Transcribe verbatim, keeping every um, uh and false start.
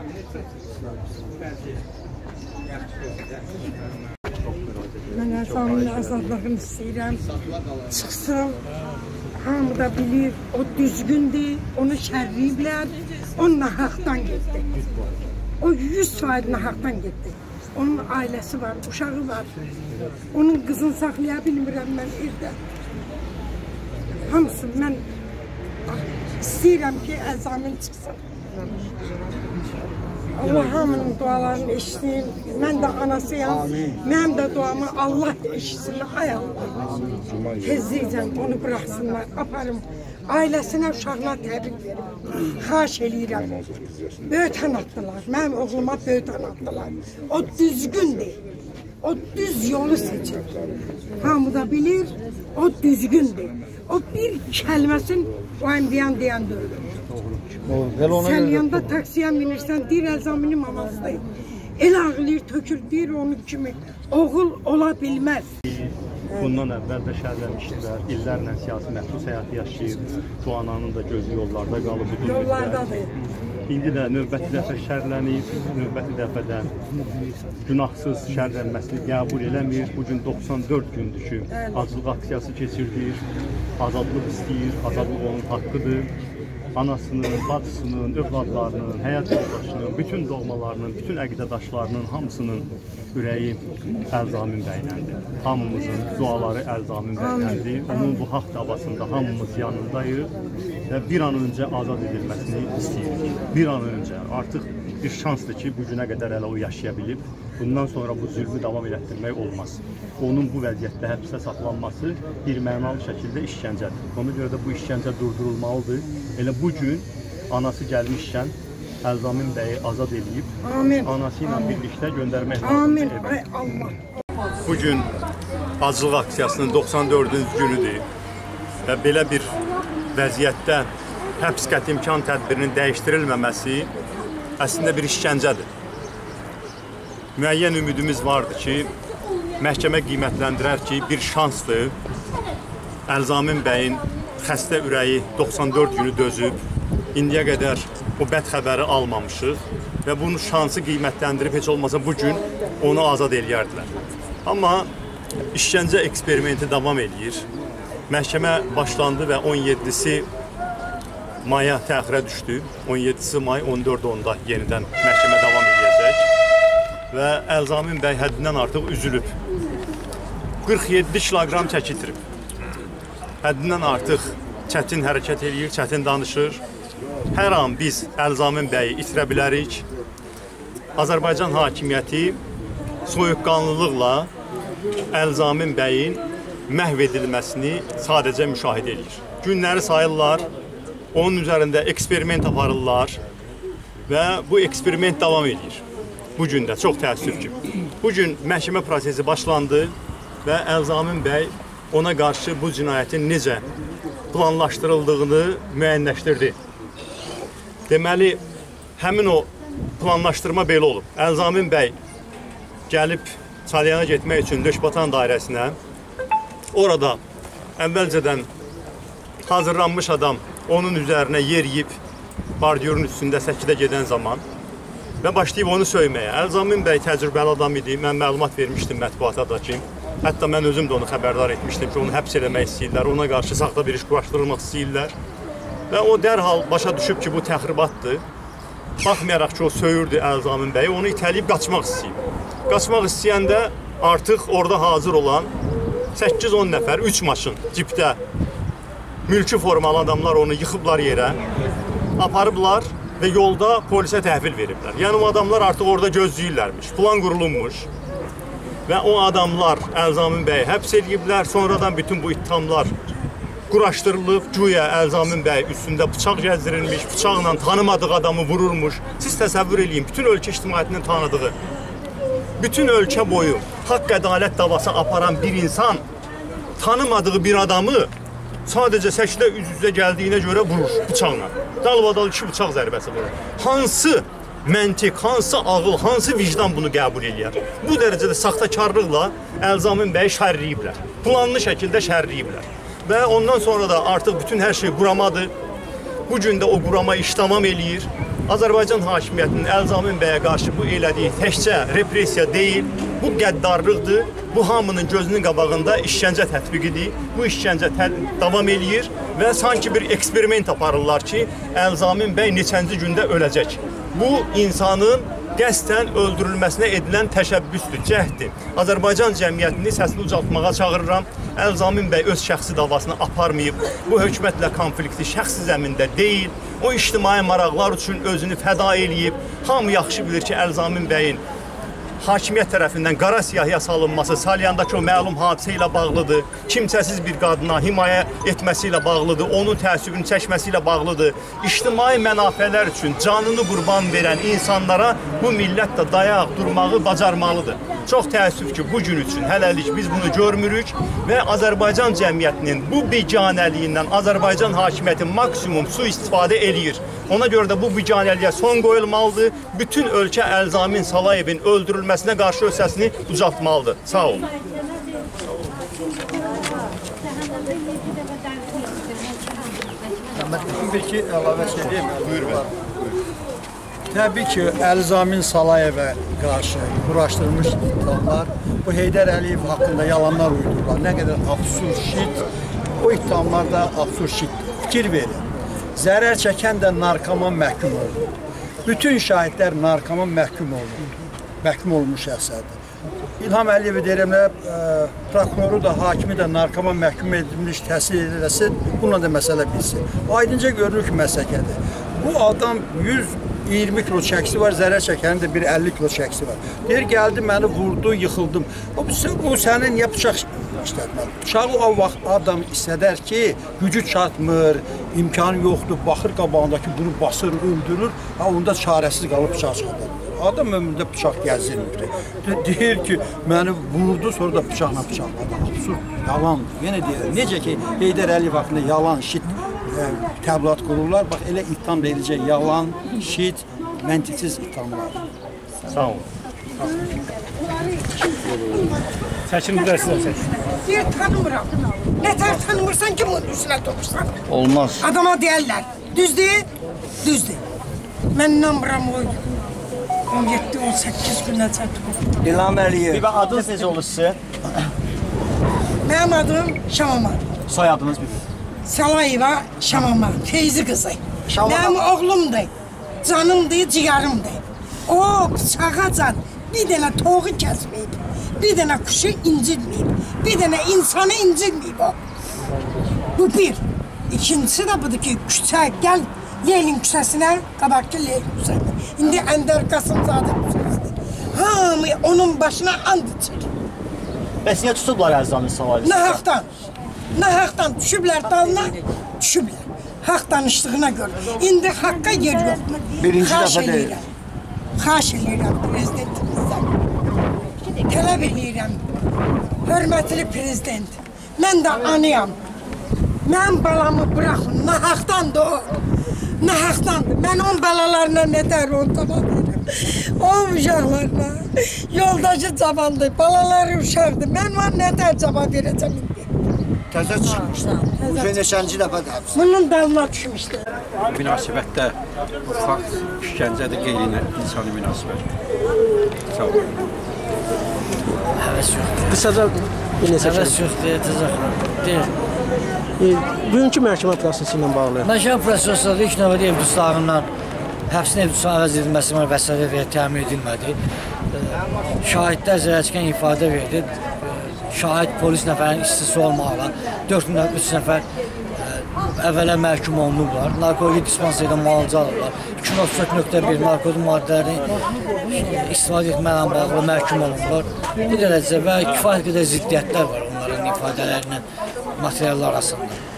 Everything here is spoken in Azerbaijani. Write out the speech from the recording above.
Mən Əzamın azadlığını istəyirəm. Çıxsın, hamı da bilir, o düzgündür, onu şərriyiblər, o nahaqdan getdi. O yüz faiz nahaqdan getdi. Onun ailəsi var, uşağı var. Onun qızını saxlaya bilmirəm mən evdə. Hamısı mən istəyirəm ki, Əzamın çıxsın. Allah hamının dualarını eşitsin. Mən də anasıyam. Mənim də duamı Allah eşitsin. Ay Allah. Tezliklə onu bıraxsınlar, aparım. Ailəsinə, uşağına təbrik verim. Xahiş eləyirəm. Böyütən atdılar. Mənim oğluma böyütən atdılar. O düzgündür. O düz yolu seçir. Hamı da bilir, o düzgündür. O bir kəlməsin o əndiyan deyən deyil. Sən yanında taksiyə minirsən, deyir Əzamın mamasıdır. El ağlayır, tökür, deyir onun kimi. Oğul ola bilməz. Bundan əvvəl də şərləmişdilər, illərlə siyasi məhbus həyatı yaşayır. Bu ananın da gözü yollarda qalıb. Yollardadır. İndi də növbəti dəfə şərlənib, növbəti dəfədən günahsız şərlənməsini qəbul eləmir. Bugün doxsan dörd gündür ki, aclıq aksiyası keçirdir, azadlıq istəyir, azadlıq onun haqqıdır. Anasının, bacısının, övladlarının, həyat yoldaşının, bütün doğmalarının, bütün əqidədaşlarının hamısının ürəyi Əzamın bəyləndir. Hamımızın duaları Əzamın bəyləndir. Onun bu haqq davasında hamımız yanındayıq və bir an öncə azad edilməsini istəyirik. Bir an öncə. Artıq bir şansdır ki, bu günə qədər hələ o yaşaya bilib. Bundan sonra bu zülmü davam elətdirmək olmaz. Onun bu vəziyyətdə həbsdə saxlanması bir mənalı şəkildə işgəncədir. Ona görə də bu işgəncə durdurulmalıdır. Elə bu gün anası gəlmişkən Əzamın bəyi azad edib, anası ilə birlikdə göndərmək lazımdır. Bugün aclıq aksiyasının doxsan dördüncü günüdür və belə bir vəziyyətdə həbs qəti imkan tədbirinin dəyişdirilməməsi əslində bir işgəncədir. Müəyyən ümidimiz vardır ki, məhkəmə qiymətləndirər ki, bir şansdır. Əzamın bəyin xəstə ürəyi doxsan dörd günü dözüb, indiyə qədər o bəd xəbəri almamışıq və bunu şansı qiymətləndirib heç olmasa bugün onu azad eləyərdilər. Amma işgəncə eksperimenti davam edir. Məhkəmə başlandı və on yeddisi maya təxirə düşdü. on yeddisi may, on dörd onda yenidən məhkəmə davam edəcək və Əzamın bəy həddindən artıq üzülüb. qırx yeddi kiloqram çəkitirib. Həddindən artıq çətin hərəkət edir, çətin danışır. Hər an biz Əzamın bəyi itirə bilərik. Azərbaycan hakimiyyəti soyuqqanlılıqla Əzamın bəyin məhv edilməsini sadəcə müşahidə edir. Günləri sayırlar, onun üzərində eksperiment aparırlar və bu eksperiment davam edir. Bugün də çox təəssüf ki, bugün məhkəmə prosesi başlandı və Əzamın bəy ona qarşı bu cinayətin necə planlaşdırıldığını müəyyənləşdirdi. Deməli, həmin o planlaşdırma belə olub. Əzamın bəy gəlib Salyana getmək üçün Döşbatan dairəsinə, orada əvvəlcədən hazırlanmış adam onun üzərinə yer yiyib, bardiyörün üstündə səkidə gedən zaman və başlayıb onu söyməyə. Əzamın bəy təcrübəli adam idi, mən məlumat vermişdim mətbuata da ki, hətta mən özüm də onu xəbərdar etmişdim ki, onu həbs eləmək istəyirlər, ona qarşı saxta bir iş quraşdırılmaq istəyirlər. Və o dərhal başa düşüb ki, bu təxribatdır. Baxmayaraq ki, o söyürdü Əzamın bəyi, onu itələyib qaçmaq istəyib. Qaçmaq istəyəndə artıq orada hazır olan səkkiz on nəfər, üç maşın cipdə mülki formalı adamlar onu yıxıblar yerə, aparıblar və yolda polisə təhvil veriblər. Yəni o adamlar artıq orada gözləyirlərmiş, plan qurulunmuş. Və o adamlar Əzamın bəyi həbs ediblər, sonradan bütün bu ittihamlar quraşdırılıb, güya Əzamın bəy üstündə bıçaq gəzdirilmiş, bıçaqla tanımadığı adamı vururmuş. Siz təsəvvür edin, bütün ölkə ictimaiyyətinin tanıdığı, bütün ölkə boyu haqq ədalət davası aparan bir insan tanımadığı bir adamı sadəcə səkidə üz-üzə gəldiyinə görə vurur bıçaqla. Dalbadal iki bıçaq zərbəsi vurur. Hansı məntiq, hansı ağıl, hansı vicdan bunu qəbul edir? Bu dərəcədə saxtakarlıqla Əzamın bəyi şərləyiblər. Planlı şəkildə şərləyiblər. Və ondan sonra da artıq bütün hər şey quramadır. Bugün də o qurama iş tamam eləyir Azərbaycan hakimiyyətinin Əlzamin bəyə qarşı bu elədiyi təkcə repressiya deyil, bu qəddarlıqdır. Bu hamının gözünün qabağında işgəncə tətbiqidir. Bu işgəncə davam eləyir və sanki bir eksperiment aparırlar ki, Əlzamin bəy neçənci gündə öləcək. Bu insanın qəsdən öldürülməsinə edilən təşəbbüsdür, cəhddir. Azərbaycan cəmiyyətini səsini ucaltmağa çağırıram. Əlzamin bəy öz şəxsi davasını aparmayıb. Bu hökumətlə konflikti şəxsi zəmində deyil. O ictimai maraqlar üçün özünü fəda eləyib. Hamı yaxşı bilir ki, Əlzamin bəyin hakimiyyət tərəfindən qara siyahıya salınması Salyandakı o məlum hadisə ilə bağlıdır. Kimsəsiz bir qadına himayə etməsi ilə bağlıdır. Onun təəssübünü çəkməsi ilə bağlıdır. İctimai mənafələr üçün canını qurban verən insanlara bu millət də dayaq durmağı bacarmalıdır. Çox təəssüf ki, bu gün üçün hələlik biz bunu görmürük və Azərbaycan cəmiyyətinin bu biganəliyindən Azərbaycan hakimiyyəti maksimum sui-istifadə eləyir. Ona görə də bu biganəliyə son qoyulmalıdır. Bütün ölkə Əlzamin Salayevin öldürülməsinə qarşı öz səsini ucaltmalıdır. Sağ olun. Bir ki, əlavə edeyim. Buyur bəy. Təbii ki, Əlzamin Salayevə qarşı quraşdırılmış iddialar, bu Heydər Əliyev haqqında yalanlar uydururlar. Nə qədər absurd şit, o iddialar da absurd şitdir. Fikir verin. Zərər çəkən də narkoman məhkum olunur. Bütün şahidlər narkoman məhkum olunur. Məhkum olunmuş şəxslərdir. İlham Əliyevi deyirəm, prokuroru da, hakimi də narkoman məhkum edilmiş təhsil ediləsin, bununla da məsələ bilsin. Aydınca görünür ki, məsələdir. Bu adam yüz iyirmi kilo çəkisi var, zərər çəkənin də bir əlli kilo çəkisi var. Deyir, gəldi, məni vurdu, yıxıldım. O, o sənin niyə bıçaq işlətməli? Bıçağı o vaxt adam istədər ki, gücü çatmır, imkanı yoxdur, baxır qabağındakı bunu basır, öldürür, onda çarəsiz qalıb bıçaq çıxardır. Adam ömründə bıçaq gəzirmir. Deyir ki, məni vurdu, sonra da bıçaqla bıçaqladı. Absurd, yalandır. Yenə deyir, necə ki, Heydər Əliyev haqqında yalan, şit təbliğat qururlar, bax, elə ittiham ediləcək yalan, şit, məntiqsiz ittihamlar. Sağ olun. Çəkin bir sizə çəkin. Deyir, tanımıram. Nətər tanımırsan ki, bunun üstünə durursan? Olmaz. Adama deyərlər, düzdür, düzdür. Mən inanmıram o on yeddi on səkkiz günə çatıb. İlham Əliyev. Bir adınız necə olur sizin? Mənim adım Şamama. Soyadınız bir. Salayeva Şamama, Feyzi qızı. Mənim oğlumdur, canımdır, ciyarımdır. O bıçağacan bir dənə toğu kəsməyib, bir dənə kuşu incitməyib, bir dənə insanı incitməyib o. Bu bir. İkincisi də budur ki, küçə, gəl Leylin küçəsinə, qabaqki Leylin küçəsinə. İndi Əndər Qasımzadə küçəsidir. Hamı onun başına and içir. Bəs niyə tutublar Əlzamin Salayevi? Nahaqdan, nahaqdan düşüblər dalına, düşüblər. Haqq danışdığına görə. İndi haqqa yer yoxdur. Birinci dəfə deyil. Xahiş edirəm prezidentimizdən. Tələb edirəm, hörmətli prezident. Mən də anıyam. Mən balamı bıraxın, nahaqdandır o. Nahaqdandır. Mən onun balalarına nətər onu tamam edirəm. O uşaqlarına, yoldaşı cavandır, balaları uşaqdır. Mən ona nətər cavab verəcəm indi? Təzə çıxmışdı. Bu neçənci dəfədir hapsi. Bunun dalına düşmüşdü. Münasibətdə ufaq işgəncədir, qeyri-insani münasibət. Sağ olun. Həvəs yoxdur. Qısaca bir neçə Həvəs yoxdur, tezaqlar. Deyil. Bugünkü məhkəmə prosesi ilə bağlı. Məhkəmə prosesində ilk növbədə ev dustağından həbsin ev dustağının əvəz edilməsi var, vəsailə və təmin edilmədi. Şahidlər zərərçəkən ifadə verdi. Şahid polis nəfərinin işçisi olmaqla dörd min üç nəfər əvvələ məhkum olunublar. Narkotik dispanserdə müalicə alırlar. iki yüz otuz dörd nöqtə bir narkotik maddələrini istifadə etməklə bağlı məhkum olunublar. Bu dərəcədə və kifayət qədər ziddiyyətlər var onların ifadələrindən materiallar arasında.